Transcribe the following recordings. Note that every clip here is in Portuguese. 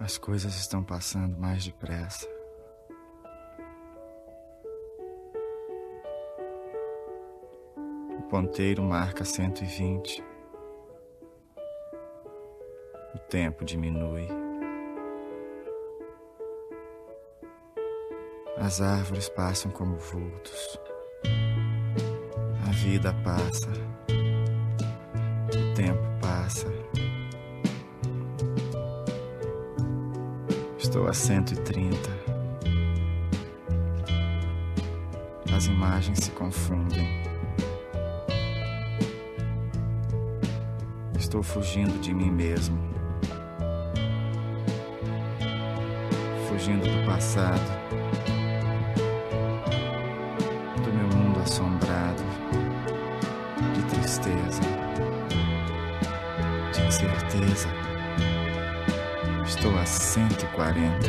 As coisas estão passando mais depressa. O ponteiro marca 120. O tempo diminui. As árvores passam como vultos. A vida passa. O tempo passa. Estou a 130. As imagens se confundem. Estou fugindo de mim mesmo. Fugindo do passado. Do meu mundo assombrado. De tristeza. De incerteza. Estou a 140.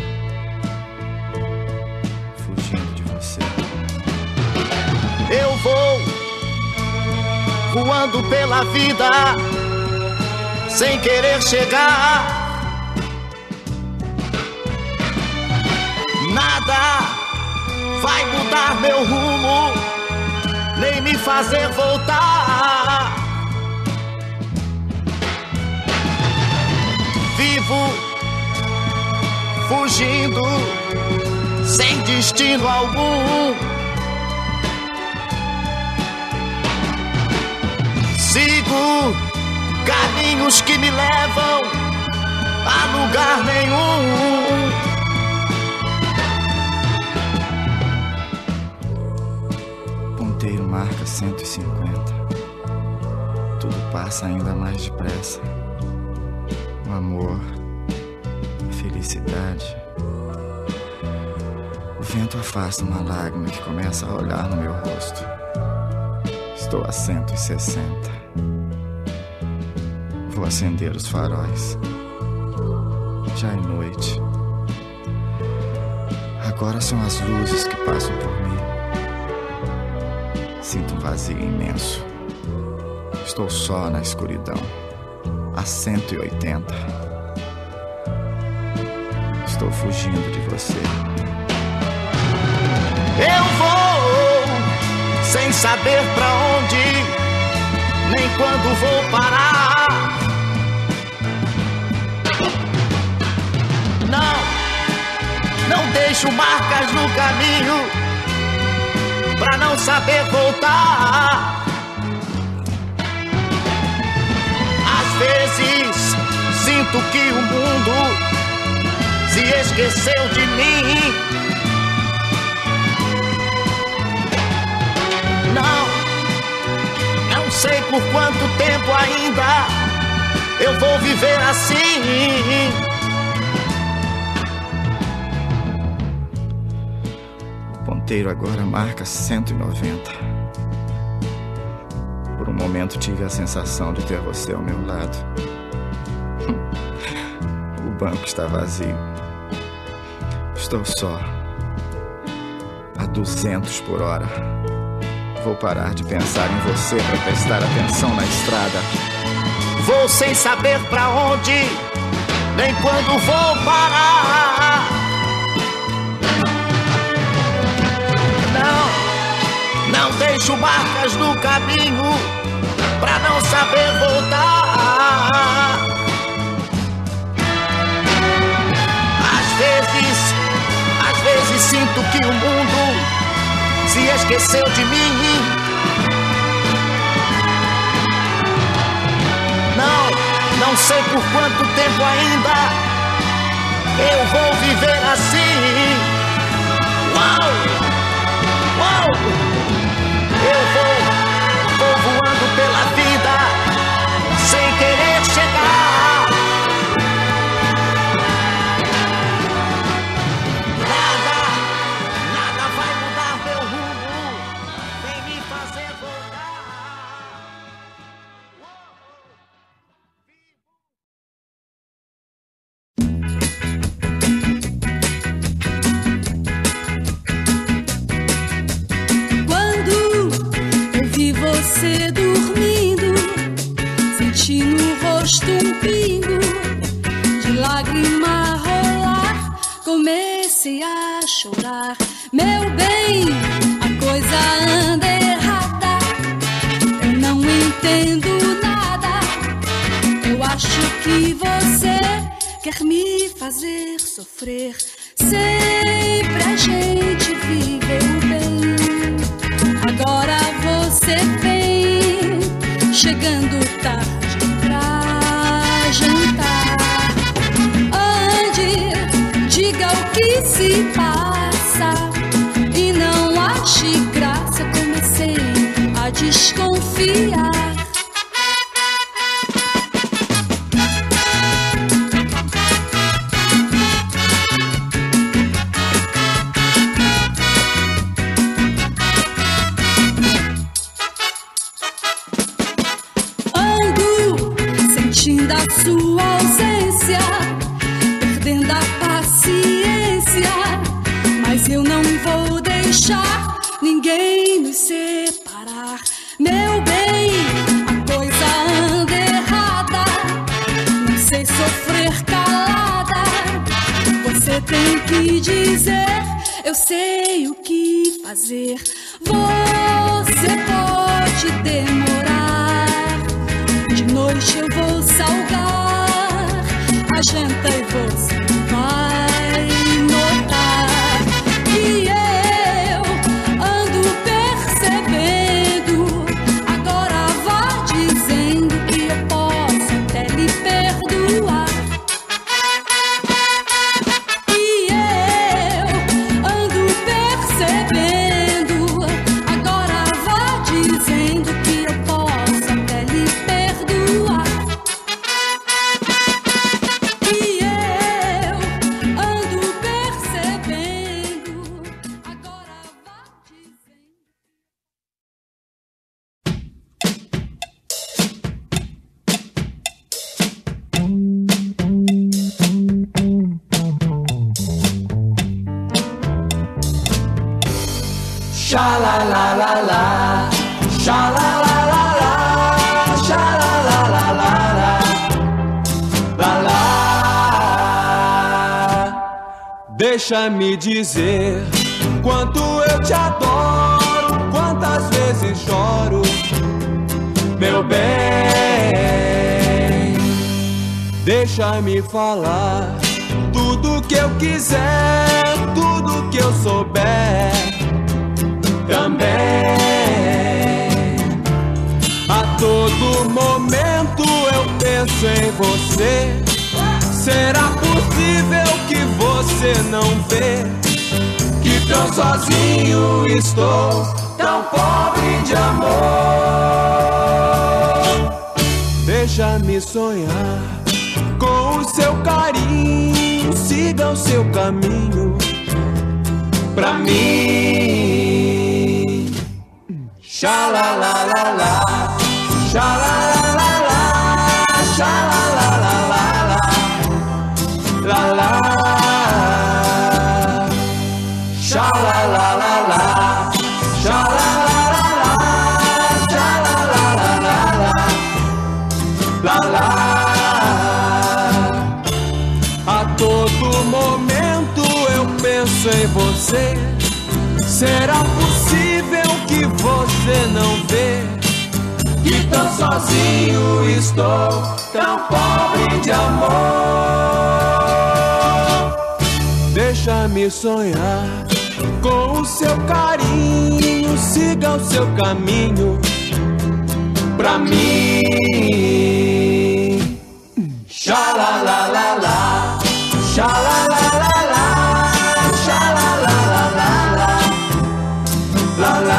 Fugindo de você. Eu vou voando pela vida sem querer chegar. Nada vai mudar meu rumo, nem me fazer voltar. Vivo fugindo sem destino algum. Sigo caminhos que me levam a lugar nenhum. Ponteiro marca 150. Tudo passa ainda mais depressa. O amor, a felicidade. O vento afasta uma lágrima que começa a olhar no meu rosto. Estou a 160. Vou acender os faróis. Já é noite. Agora são as luzes que passam por mim. Sinto um vazio imenso. Estou só na escuridão. A 180. Estou fugindo de você. Eu vou sem saber pra onde, nem quando vou parar. Não deixo marcas no caminho pra não saber voltar. Às vezes sinto que o mundo se esqueceu de mim. Não sei por quanto tempo ainda eu vou viver assim. O ponteiro agora marca 190. Por um momento tive a sensação de ter você ao meu lado. O banco está vazio. Estou só. A 200 por hora. Vou parar de pensar em você para prestar atenção na estrada. Vou sem saber pra onde, nem quando vou parar. Não deixo marcas no caminho pra não saber voltar. Às vezes sinto que o mundo se esqueceu de mim. Não sei por quanto tempo ainda eu vou viver assim. Uau! Eu vou voando pela vida sem querer chegar. Nada vai mudar meu rumo, nem me fazer voltar. Você dormindo, senti no rosto um pingo de lágrima rolando. que você quer me fazer sofrer. Sempre a gente viveu bem. Agora você vem chegando tarde pra jantar. Ande, diga o que se passa e não ache graça. Comecei a desconfiar. Da sua ausência, perdendo a paciência, mas eu não vou deixar ninguém nos separar. Meu bem, a coisa anda errada, não sei sofrer calada. Você tem que dizer, eu sei o que fazer. Você pode demorar, de noite eu vou salgar a janta e você vai notar que eu ando percebendo. Agora vá dizendo que eu posso até lhe perdoar. Que eu ando percebendo. Agora vá dizendo que eu posso até lhe perdoar. Sha la la la la, sha la la la la, sha la la la la la, la la. Deixa-me dizer quanto eu te adoro, quantas vezes choro, meu bem. Deixa-me falar tudo que eu quiser, tudo que eu souber. Também a todo momento eu penso em você. Será possível que você não vê que tão sozinho estou, tão pobre de amor? Deixa-me sonhar com o seu carinho, siga o seu caminho pra mim. Sha la la la la, sha la la la la, sha la la la la, la la. Sha la la la la, sha la la la la, sha la la la la, la la. A todo momento eu penso em você. Será possível que você não vê que tão sozinho estou, tão pobre de amor? Deixa-me sonhar com o seu carinho, siga o seu caminho pra mim. Sha la la la la, sha la la la la, sha la la la la, la la.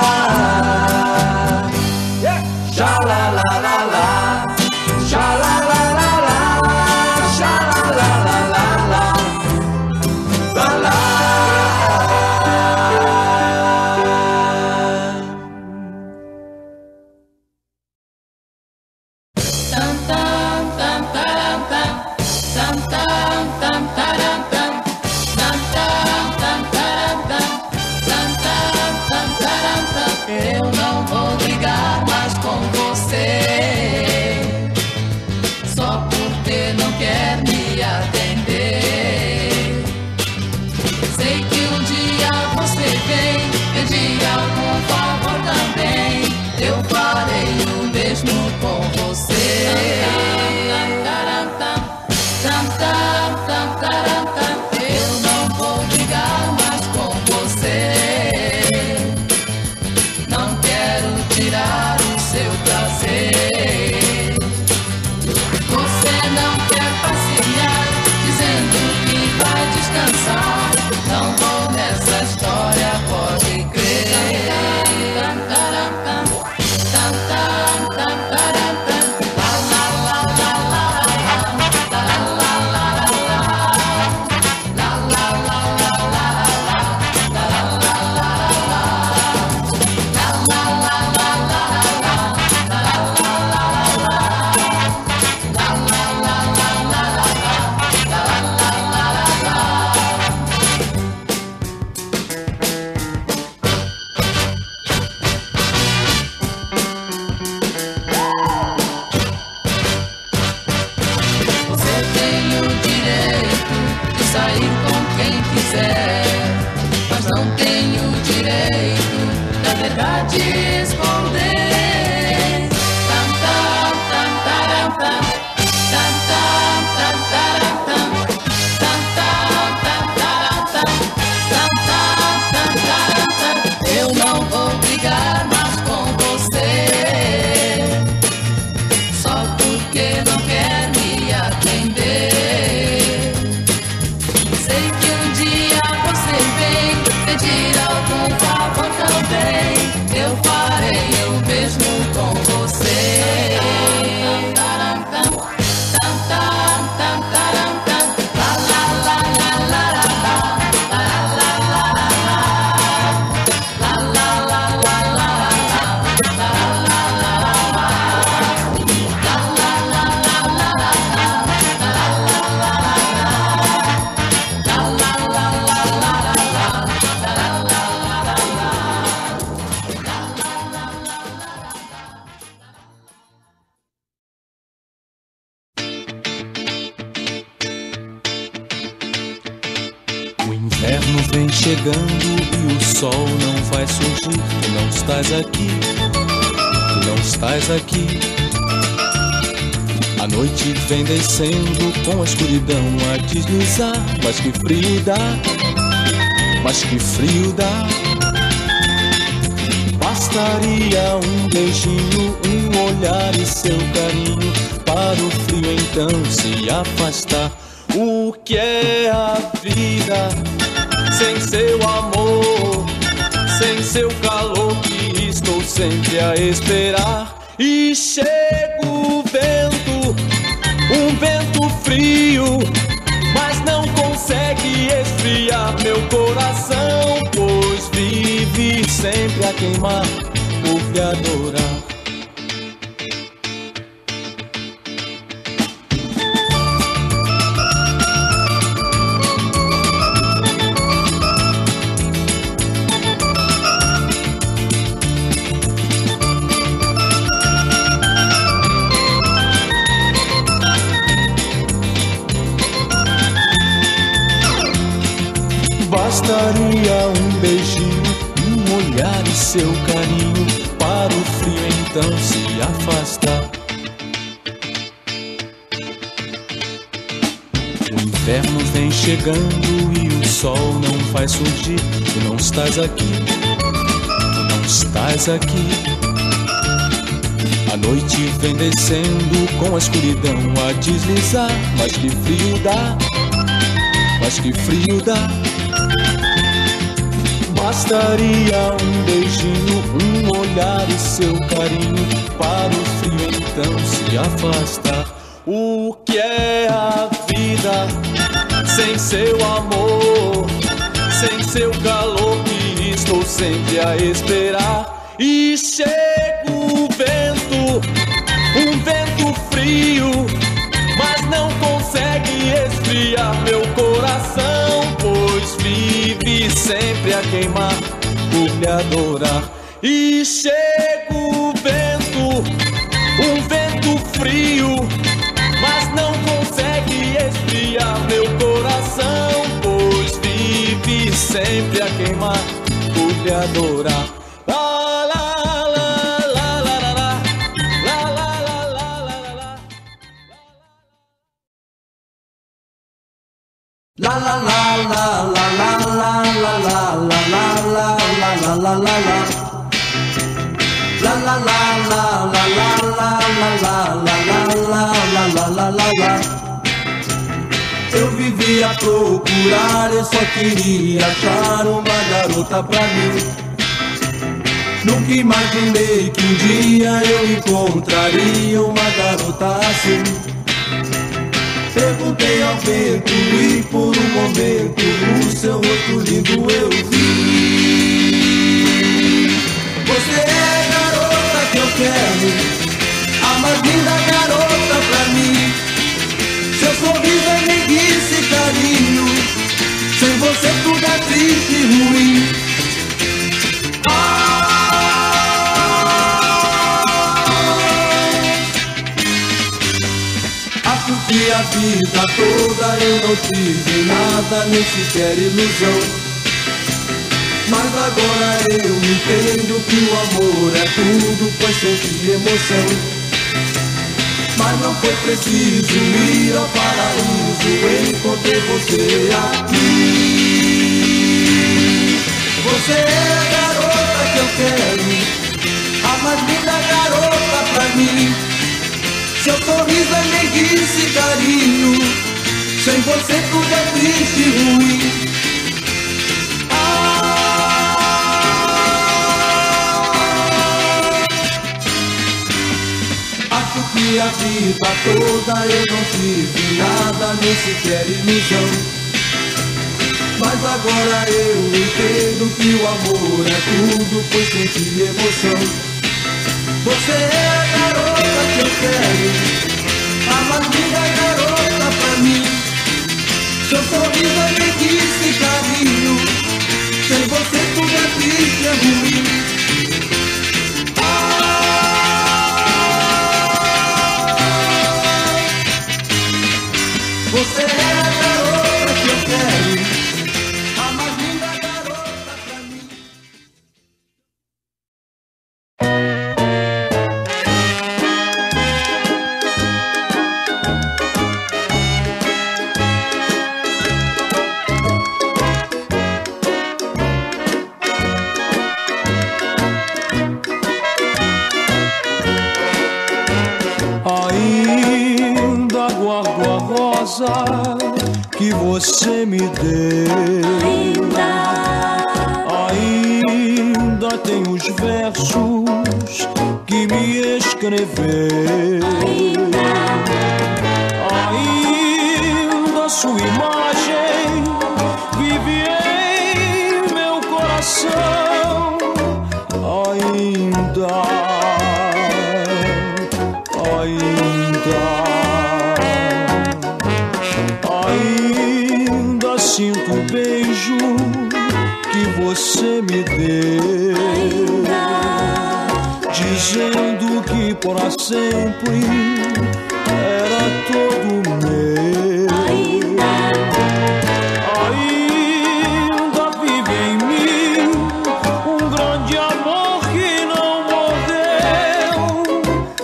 Sha la la la la, sha la la la la, sha la la la la, la la. Tam tam tam tam tam, chegando e o sol não vai surgir. Tu não estás aqui, tu não estás aqui. A noite vem descendo com a escuridão a deslizar. Mas que frio dá, mas que frio dá. Bastaria um beijinho, um olhar e seu carinho para o frio então se afastar. O que é a vida sem seu amor, sem seu calor que estou sempre a esperar? E chega o vento, um vento frio, mas não consegue esfriar meu coração, pois vive sempre a queimar por lhe adorar. Bastaria um beijinho, um olhar e seu carinho para o frio então se afastar. O inverno vem chegando e o sol não vai surgir. Tu não estás aqui, tu não estás aqui. A noite vem descendo com a escuridão a deslizar. Mas que frio dá, mas que frio dá. Bastaria um beijinho, um olhar e seu carinho para o frio então se afastar. O que é a vida sem seu amor, sem seu calor que estou sempre a esperar? E chega o vento, um vento frio, mas não consegue esfriar meu coração, pois vive sempre a queimar por lhe adorar. E chega o vento, um vento frio, mas não consegue esfriar meu coração, pois vive sempre a queimar por lhe adorar. La la la la la la la la la la la la la la la la. La la la la la la la la la la la la. Eu vivia a procurar, eu só queria achar uma garota pra mim. Nunca imaginei que um dia eu encontraria uma garota assim. Perguntei ao vento e por um momento o seu rosto lindo eu vi. Você é a garota que eu quero, a mais linda garota pra mim. Seu sorriso é meiguice e carinho, sem você tudo é triste e ruim. Que a vida toda eu não tive nada, nem sequer ilusão. Mas agora eu entendo que o amor é tudo, pois senti emoção. Mas não foi preciso ir ao paraíso, encontrei você aqui. Você é a garota que eu quero, a mais linda garota pra mim. Seu sorriso é meiguice e carinho, sem você tudo é triste e ruim. Acho que a vida toda eu não tive nada, nem sequer ilusão. Mas agora eu entendo que o amor é tudo, pois senti emoção. Você é a garota que eu quero, a mais linda garota pra mim. Seu sorriso é meiguice e carinho, sem você tudo é triste e é ruim. Você é a garota que eu quero, a mais linda garota. rosa que você me deu. Ainda tem os versos que me escreveu. Ainda sua imagem vive em meu coração. Ainda sinto o beijo que você me deu, dizendo que para sempre era todo meu. Ainda vive em mim um grande amor que não morreu.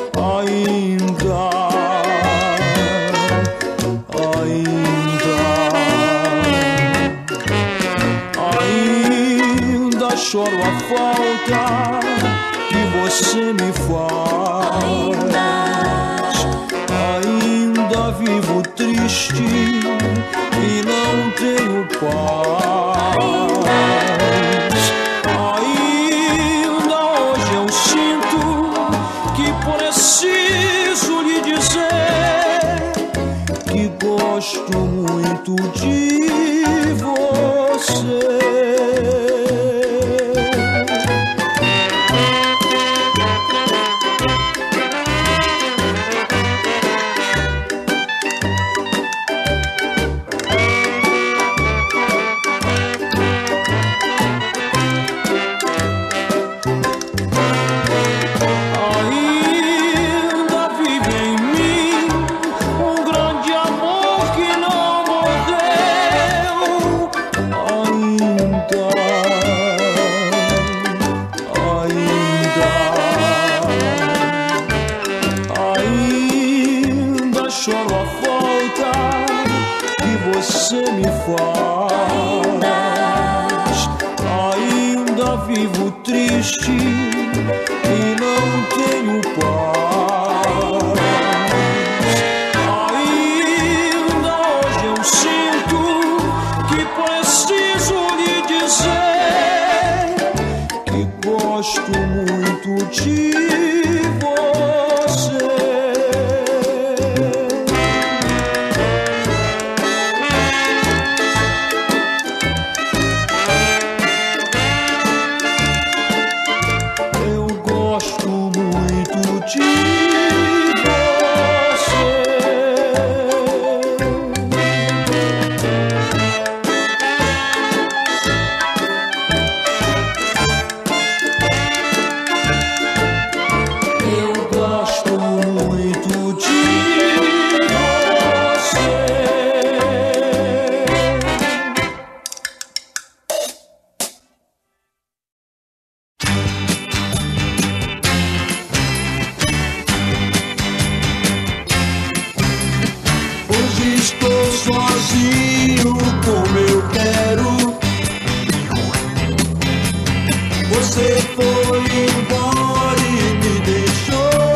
Ainda choro a falta que você me faz. Ainda vivo triste e não tenho paz. Ainda hoje eu sinto que preciso lhe dizer que gosto muito de você. Choro a falta que você me faz. Ainda vivo triste e não tenho paz. Ainda hoje eu sinto que preciso lhe dizer que gosto muito de você. Estou sozinho como eu quero. Você foi embora e me deixou.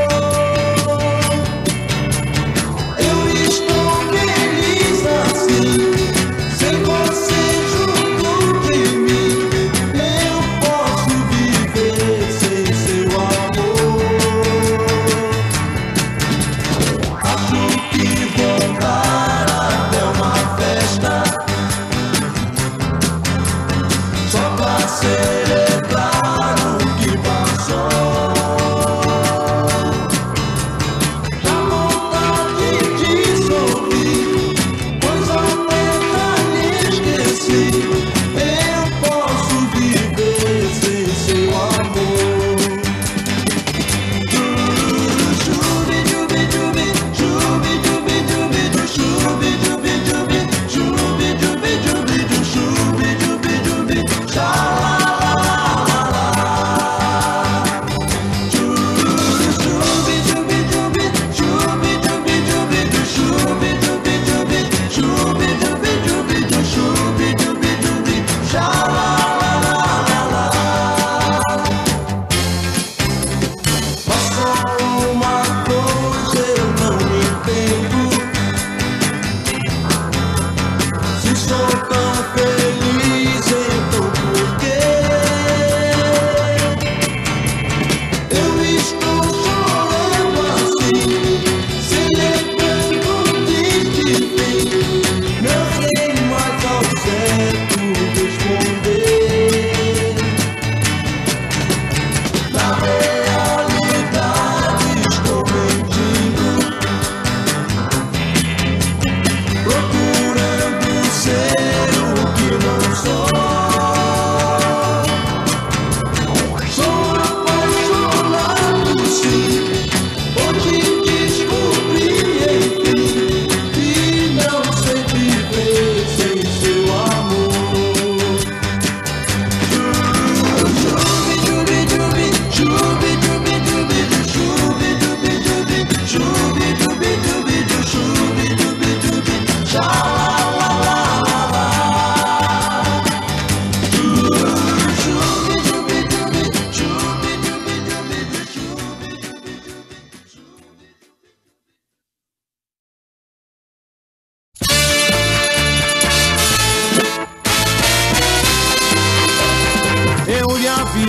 Eu estou feliz assim, sem você junto de mim. Eu posso viver sem seu amor. Acho que vou dar até uma festa só pra celebrar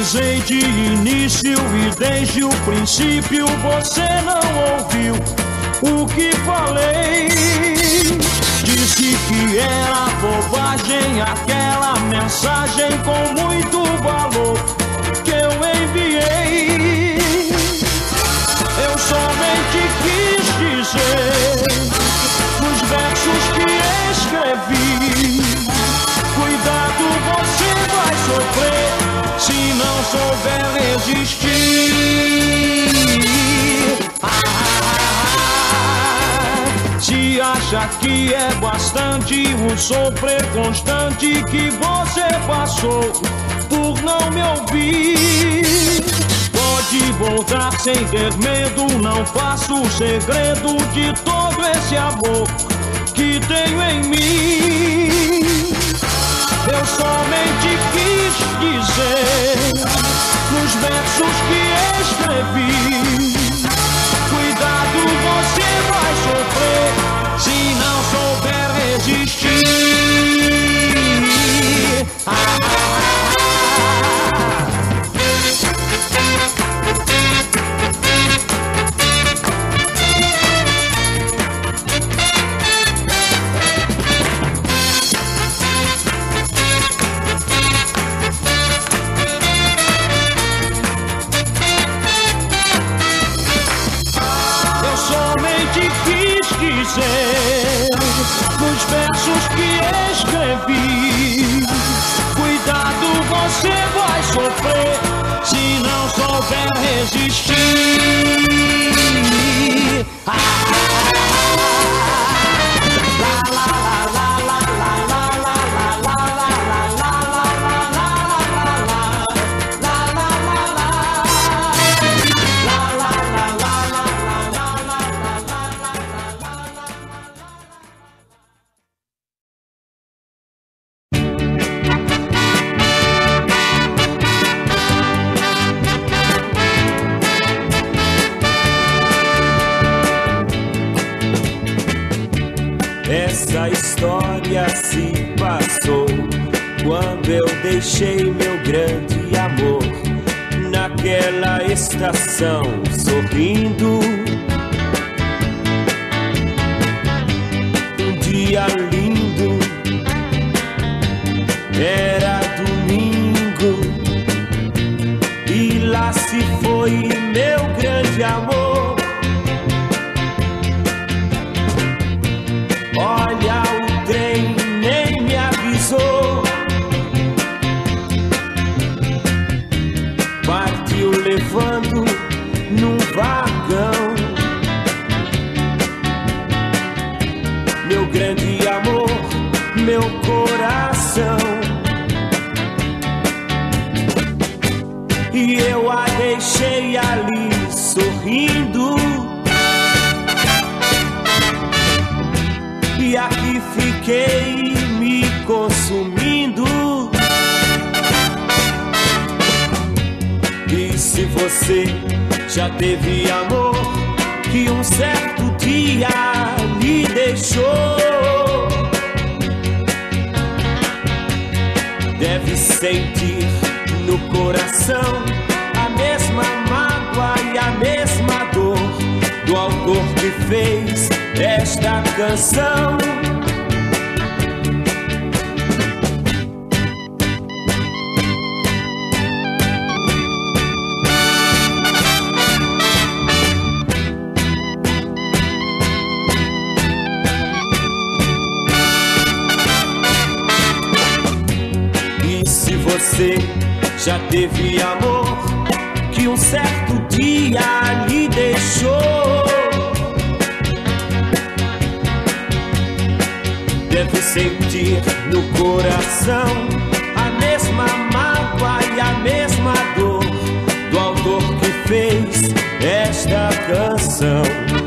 Avisei de início e desde o princípio você não ouviu o que falei. Disse que era bobagem aquela mensagem com muito valor que eu enviei. Eu somente quis dizer nos versos que escrevi: cuidado, você vai sofrer se não souber resistir. Se acha que é bastante o sofrer constante que você passou por não me ouvir, pode voltar sem ter medo, não faço segredo de todo esse amor que tenho em mim. Eu somente quis dizer nos versos que escrevi: cuidado, você vai sofrer se não souber resistir. Nos versos que escrevi: cuidado, você vai sofrer se não souber resistir. Essa história se passou quando eu deixei meu grande amor naquela estação sorrindo. Um dia lindo, era domingo, e lá se foi meu grande amor. Olha, o trem nem me avisou, partiu levando num vagão meu grande amor, meu coração. E eu a deixei ali sorrindo, e aqui fiquei me consumindo. E se você já teve amor que um certo dia lhe deixou, deve sentir no coração a mesma mágoa e a mesma dor do autor que fez esta canção. E se você já teve amor que um certo dia lhe deixou, deve sentir no coração a mesma mágoa e a mesma dor do autor que fez esta canção.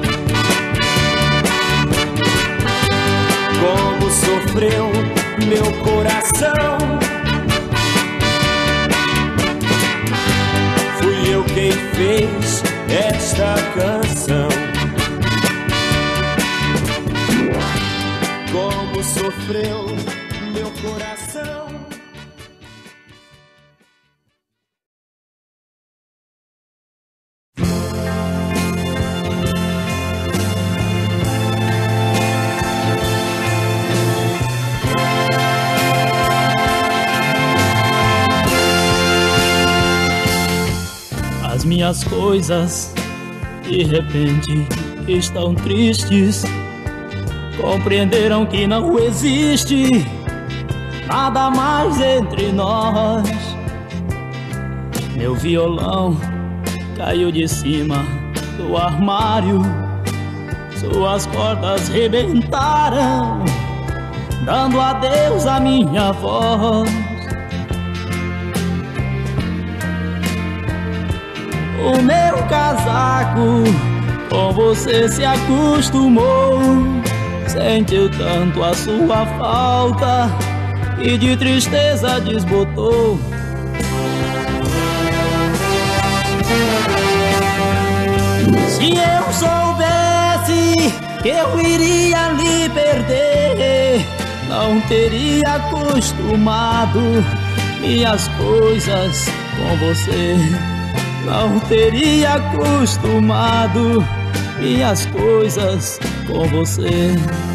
Como sofreu meu coração, fui eu quem fez esta canção. Como sofreu meu coração. Minhas coisas de repente estão tristes. Compreenderam que não existe nada mais entre nós. Meu violão caiu de cima do armário. Suas cordas rebentaram, dando adeus à minha voz. O meu casaco com você se acostumou, sentiu tanto a sua falta e de tristeza desbotou. Se eu soubesse que eu iria lhe perder, não teria acostumado minhas coisas com você. Não teria acostumado minhas coisas com você.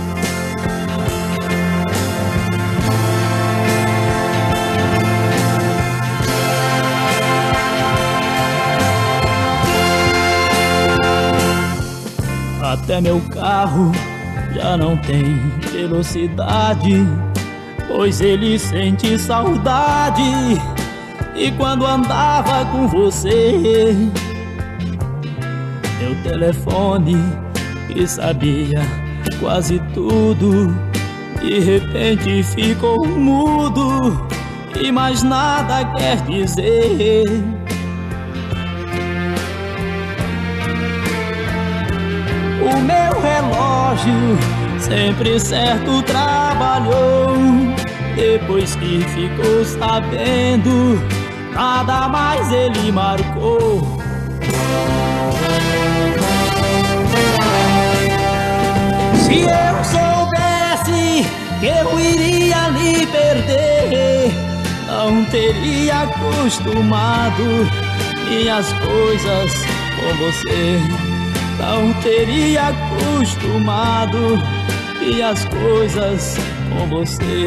Até meu carro já não tem velocidade, pois ele sente saudade. E quando andava com você, meu telefone, que sabia quase tudo, de repente ficou mudo e mais nada quer dizer. O meu relógio, sempre certo, trabalhou. Depois que ficou sabendo, nada mais ele marcou. Se eu soubesse que eu iria lhe perder, não teria acostumado minhas coisas com você. Não teria acostumado minhas coisas com você.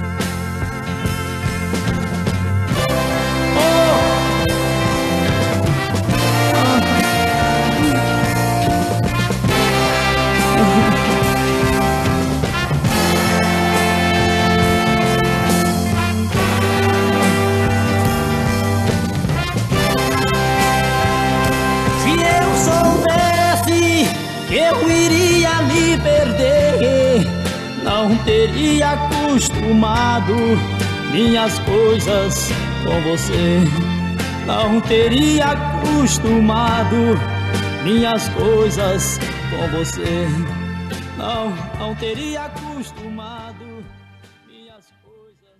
Eu iria lhe perder, não teria acostumado minhas coisas com você. Não teria acostumado minhas coisas com você. Não teria acostumado minhas coisas.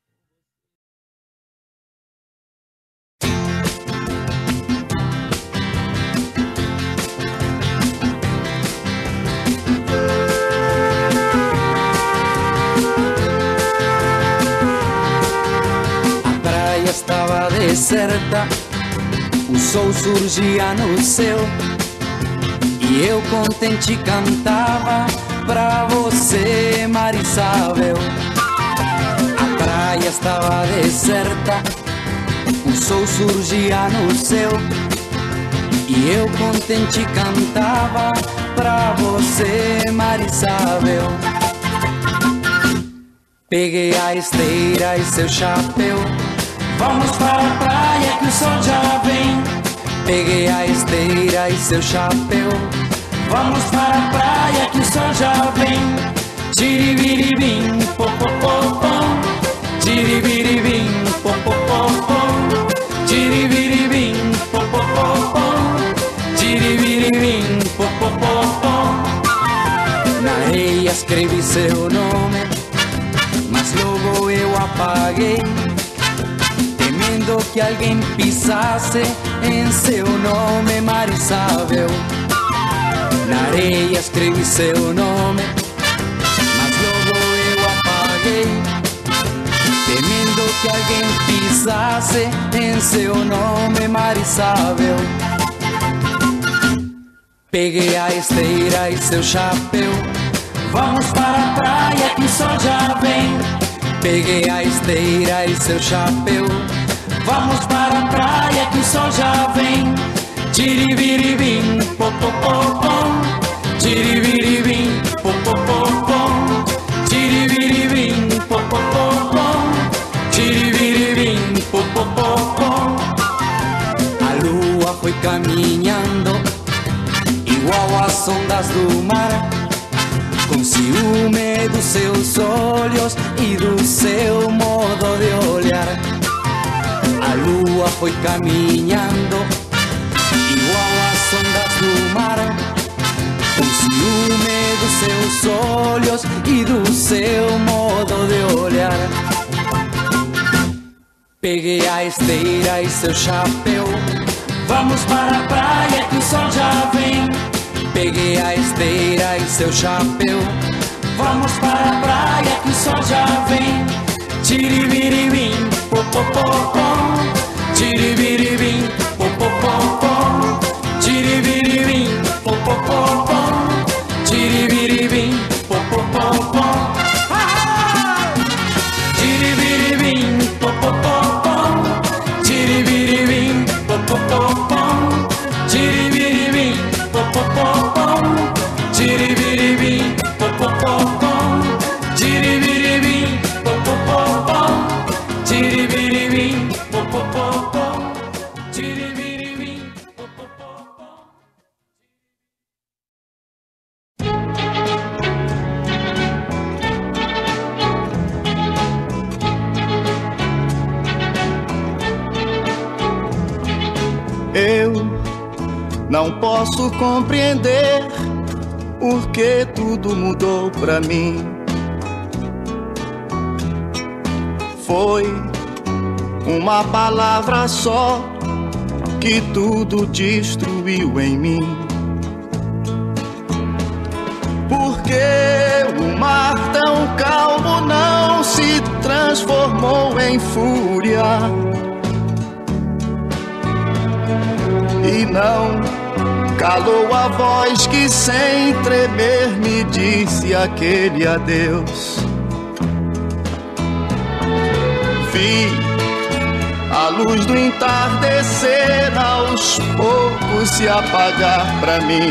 Estava deserta, o sol surgia no céu e eu contente cantava pra você, Marisabel. A praia estava deserta, o sol surgia no céu e eu contente cantava pra você, Marisabel. Peguei a esteira e seu chapéu, vamos para a praia que o sol já vem. Peguei a esteira e seu chapéu, vamos para a praia que o sol já vem. Tiribiribim, popopopom, tiribiribim, popopopom, tiribiribim, popopopom, tiribiribim, popopopom. Na areia escrevi seu nome, mas logo eu apaguei, temendo que alguém pisasse em seu nome, Marisabel. Na areia escrevi seu nome, mas logo eu apaguei, temendo que alguém pisasse em seu nome, Marisabel. Peguei a esteira e seu chapéu, vamos para a praia que o sol já vem. Peguei a esteira e seu chapéu, vamos para a praia que o sol já vem. Tiribiribim, popopopom. Tiribiribim, popopopom. Tiribiribim, popopopom. Tiribiribim, popopopom. A lua foi caminhando igual às ondas do mar, com ciúme dos seus olhos e do seu modo de olhar. A lua foi caminhando igual às ondas do mar, com ciúme dos seus olhos e do seu modo de olhar. Peguei a esteira e seu chapéu, vamos para a praia que o sol já vem. Peguei a esteira e seu chapéu, vamos para a praia que o sol já vem. Tiribiribim, popopopom. Tiribiribim, popopopom. Tiribiribim, popopopom. Tiribiribim, popopopom. Tiribiribim, popopopom. Tiribiribim, popopopom. Tiribiribim, popopopom. Tiribiribim, popopopom. Tiribiribim, popopopom. Tiribiribim, popopopom. Tiribiribim, popopopom. Eu não posso compreender por que tudo mudou pra mim. Foi uma palavra só que tudo destruiu em mim. Por que o mar tão calmo não se transformou em fúria? E não calou a voz que sem tremer me disse aquele adeus. Vi a luz do entardecer aos poucos se apagar pra mim.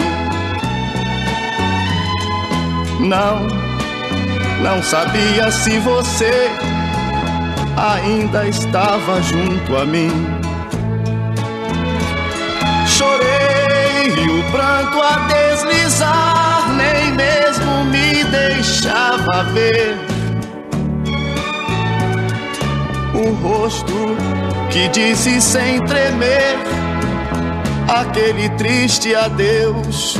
Não sabia se você ainda estava junto a mim. Chorei e o pranto a deslizar nem mesmo me deixava ver o rosto que disse sem tremer aquele triste adeus.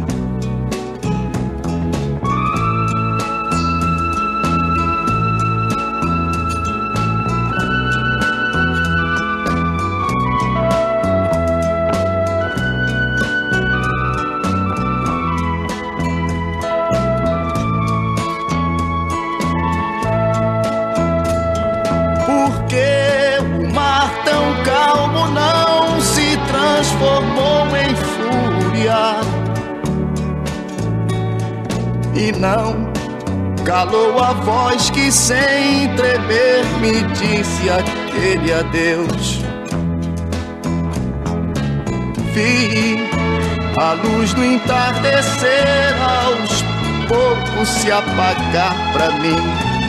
Transformou em fúria e não calou a voz que sem tremer me disse aquele adeus. Vi a luz do entardecer aos poucos se apagar pra mim.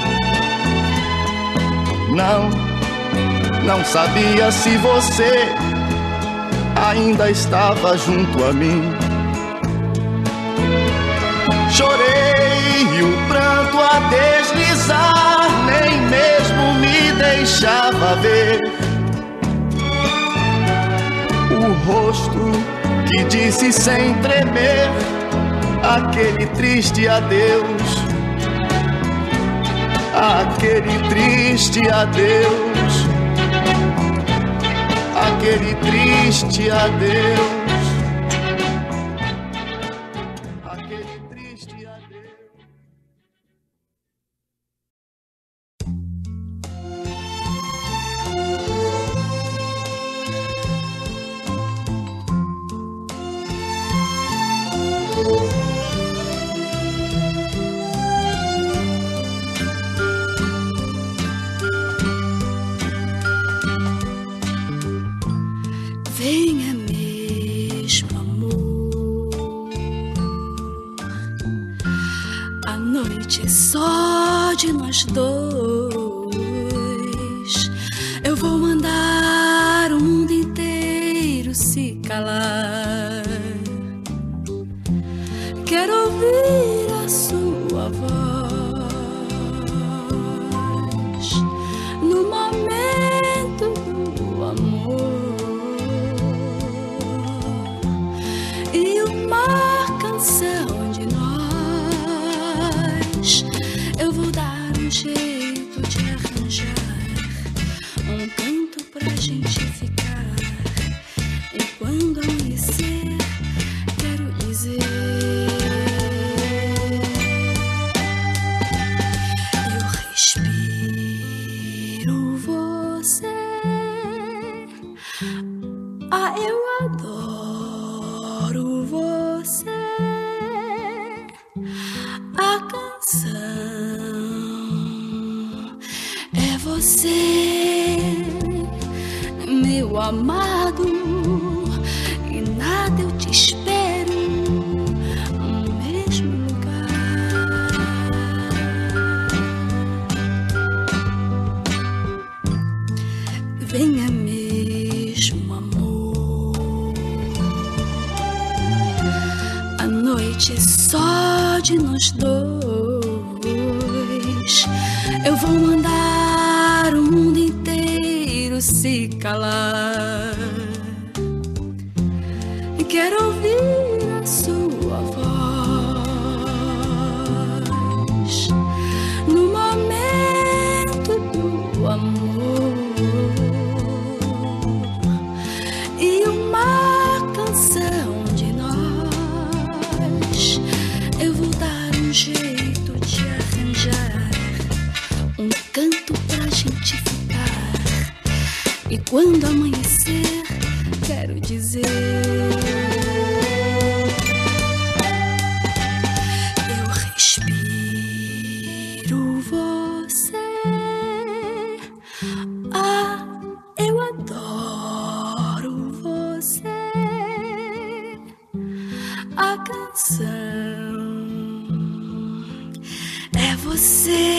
Não sabia se você ainda estava junto a mim. Chorei e o pranto a deslizar nem mesmo me deixava ver o rosto que disse sem tremer aquele triste adeus. Aquele triste adeus. Aquele triste adeus. Aquele triste adeus. Venha-me noite só de nós dois, eu vou mandar o mundo inteiro se calar. Quero ouvir a sua voz no momento do amor, e uma canção de nós eu vou dar um jeito de arranjar, um canto pra gente ficar. E quando amanhecer, quero dizer, eu respiro você, ah, eu adoro você. A canção é você, meu amado, e nada eu te espero no mesmo lugar. Venha mesmo, amor, a noite é só de nós dois, eu vou mandar o mundo inteiro se calar. Quero ouvir a sua voz no momento do amor, e uma canção de nós eu vou dar um jeito de arranjar, um canto pra gente ficar. E quando amanhecer, quero dizer, eu respiro você, ah, eu adoro você. A canção é você.